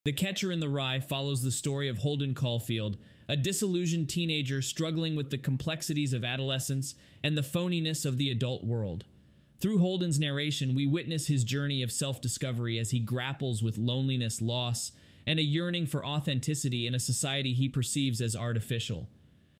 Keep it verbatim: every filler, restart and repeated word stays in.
The Catcher in the Rye follows the story of Holden Caulfield, a disillusioned teenager struggling with the complexities of adolescence and the phoniness of the adult world. Through Holden's narration, we witness his journey of self-discovery as he grapples with loneliness, loss, and a yearning for authenticity in a society he perceives as artificial.